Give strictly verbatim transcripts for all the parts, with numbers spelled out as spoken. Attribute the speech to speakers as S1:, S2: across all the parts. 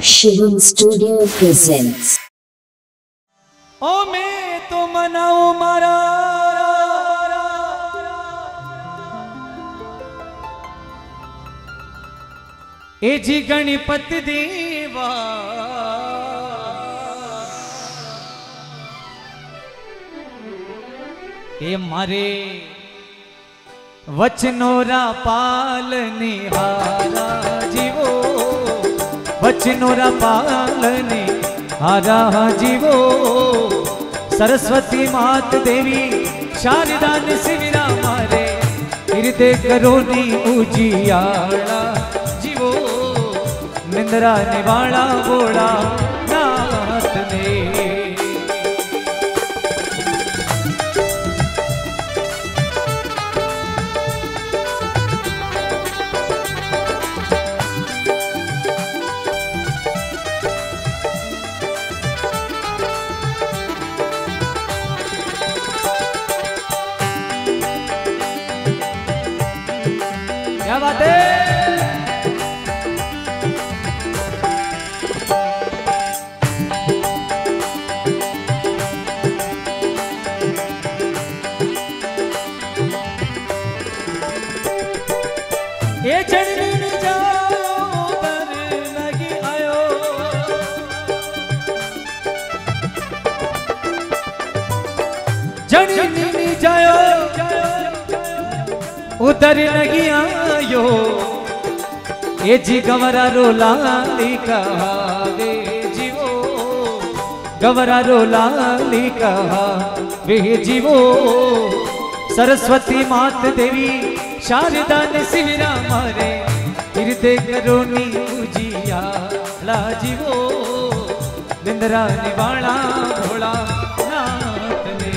S1: Shivam studio presents.
S2: ओ मैं तो मनाओ मारा ए जी गणपति देवा ए मारे वचनोरा पालनी हारा जीवो वचनोरा पालनी हारा जीवो सरस्वती मात देवी शारदा ने शिविरा मारे हृदय करोनी उजियाला जीवो निंद्रा निवाला बोला नाथ ने क्या बात है। ये चढ़ने जाओ दर लगी आयो चढ़ने जाओ उधर लगी आयो ये जी गवरा रोला कहावे जीवो गवरा रोला कहा वे जीवो सरस्वती मात देवी शारदा ने शिविरा मारे हृदय करोनी उजियाला जीवो निंद्रा निवाला भोला नाथ ने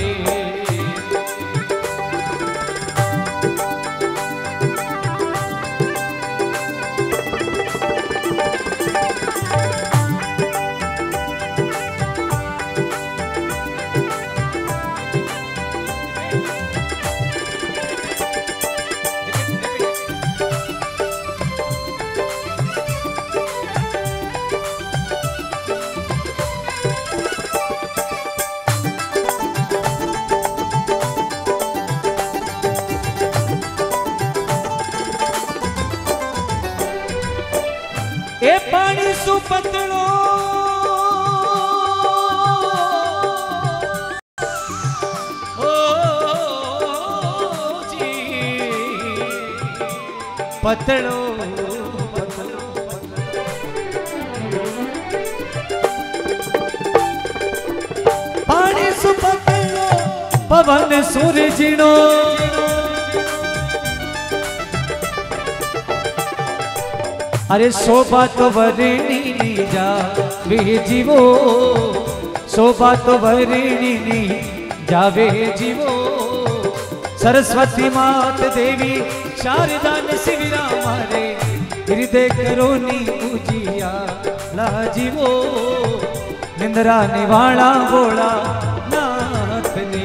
S2: ए पानी सुपतलो ओ जी पतलो पतलो पानी सुपतलो पवन सूरजनो अरे शोभा तो वरणी जा वे जीवो शोभा तो वरणी जावे जीवो सरस्वती मात देवी शारदा ने शिविरा मारे हृदय करोनी उजियाला जीवो निंद्रा निवाला बोला नाथ ने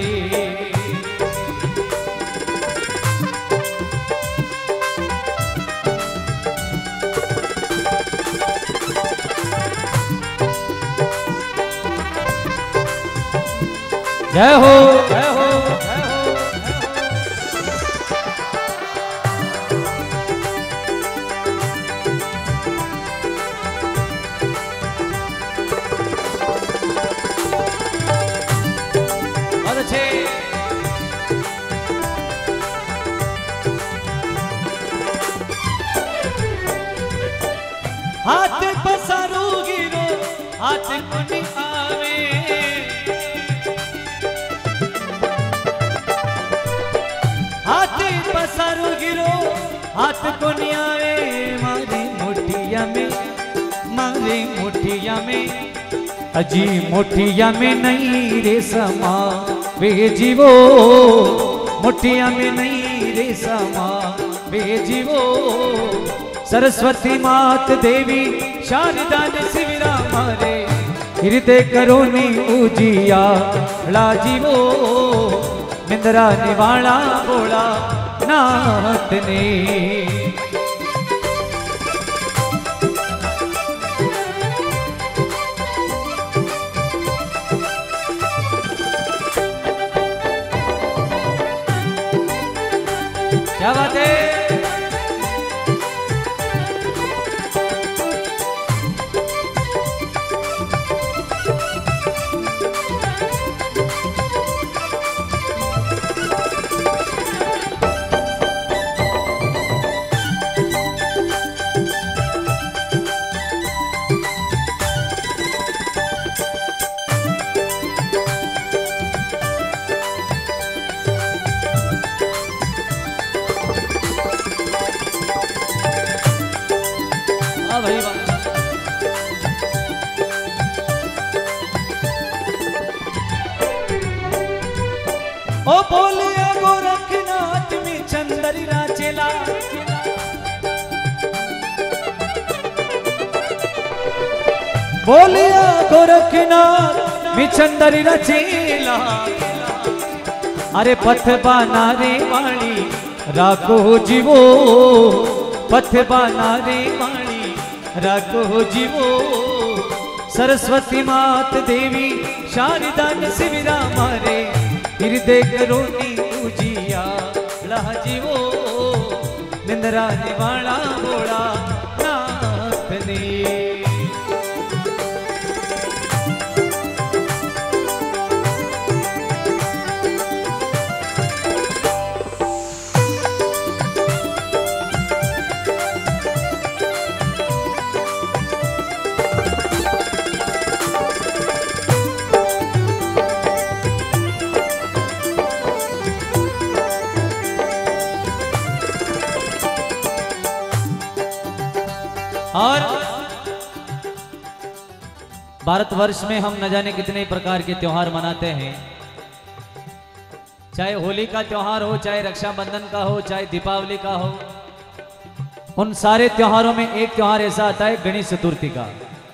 S2: जय हो जय हो जय हो बहुत अच्छे हाथ पसारो गिरो हाथ कुनी आवे पसारो गिरो हाथ को नहीं आवे मारी मोटिया में मारी मोटिया में अजी मोटिया में नहीं रे समा वे जीवो मोटिया में नहीं रे समा वे जीवो सरस्वती मात देवी शारदा ने शिविरा मारे हृदय करोनी उजियाला जीवो निंद्रा निवाला बोला नाथ ने ओ बोलिया गोरखनाथ में चंदरी राचेला, बोलिया गोरखनाथ में चंदरी राचेला। अरे पथ बानारे वाली राखो जीवो, पथ बानारे वाली राखो जीवो। सरस्वती मात देवी शारदा शिविरा मारे, हृदय करोनी पूजिया लह जीवो। निंद्रा निवाड़ा बोड़ा नाथ ने। और भारतवर्ष में हम न जाने कितने प्रकार के त्योहार मनाते हैं, चाहे होली का त्योहार हो, चाहे रक्षाबंधन का हो, चाहे दीपावली का हो। उन सारे त्योहारों में एक त्योहार ऐसा आता है गणेश चतुर्थी का।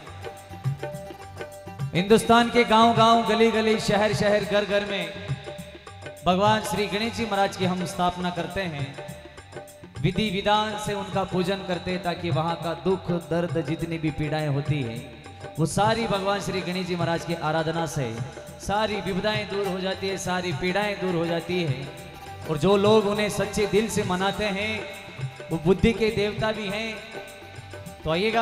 S2: हिंदुस्तान के गांव गांव, गली गली, शहर शहर, घर घर में भगवान श्री गणेश जी महाराज की हम स्थापना करते हैं। विधि विधान से उनका पूजन करते हैं ताकि वहां का दुख दर्द जितनी भी पीड़ाएं होती हैं वो सारी भगवान श्री गणेश जी महाराज की आराधना से सारी विपदाएं दूर हो जाती है, सारी पीड़ाएं दूर हो जाती है। और जो लोग उन्हें सच्चे दिल से मनाते हैं वो बुद्धि के देवता भी हैं। तो आइएगा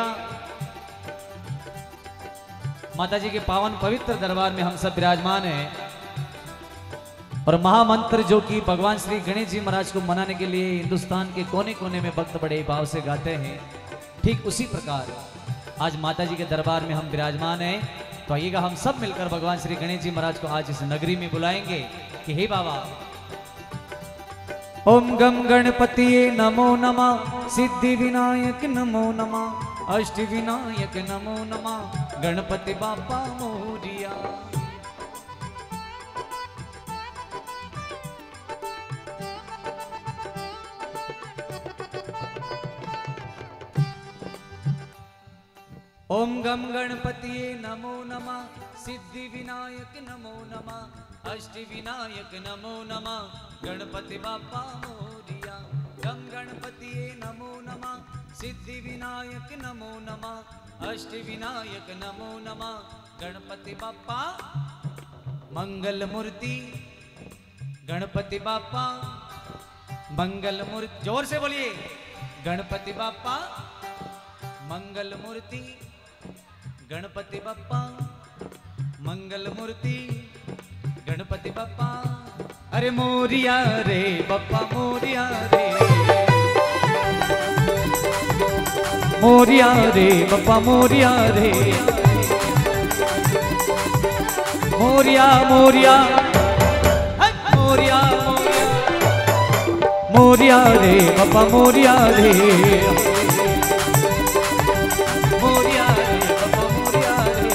S2: माता जी के पावन पवित्र दरबार में हम सब विराजमान हैं और महामंत्र जो कि भगवान श्री गणेश जी महाराज को मनाने के लिए हिंदुस्तान के कोने कोने में भक्त बड़े भाव से गाते हैं, ठीक उसी प्रकार आज माता जी के दरबार में हम विराजमान हैं। तो आइएगा हम सब मिलकर भगवान श्री गणेश जी महाराज को आज इस नगरी में बुलाएंगे कि हे बाबा। ओम गम गणपति नमो नमः, सिद्धि विनायक नमो नमः, अष्ट विनायक नमो नमः, गणपति बापा मोरिया। ओम गम गणपति नमो नमः, सिद्धि विनायक नमो नमः, अष्ट विनायक नमो नमः, गणपति बापा मोरिया। गम गणपति नमो नमः, सिद्धि विनायक नमो नमः, अष्ट विनायक नमो नमः, गणपति बापा मंगल मूर्ति। गणपति बापा मंगल मूर्ति, जोर से बोलिए गणपति बापा मंगल मूर्ति। गणपति बप्पा मंगल मूर्ति, गणपति बप्पा। अरे मोरिया रे बप्पा मोरिया रे, मोरिया रे बप्पा मोरिया रे, मोरिया मोरिया मोरिया मोरिया रे बप्पा मोरिया रे, मोरिया रे बप्पा मोरिया रे।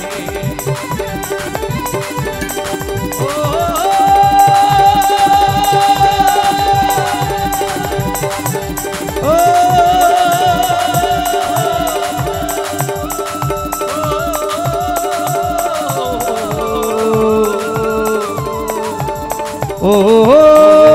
S2: ओ, ओ, ओ, ओ,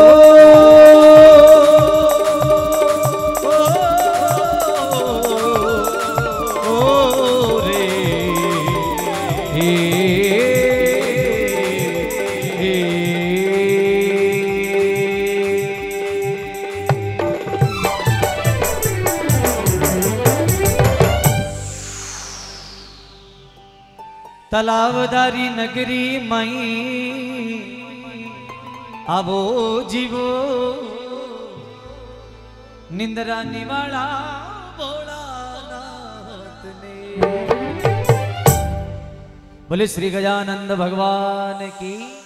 S2: तलावदारी नगरी माई आवो जीवो, निंद्रा निवाड़ा भोलानाथ ने। बोले श्री गजानंद भगवान की।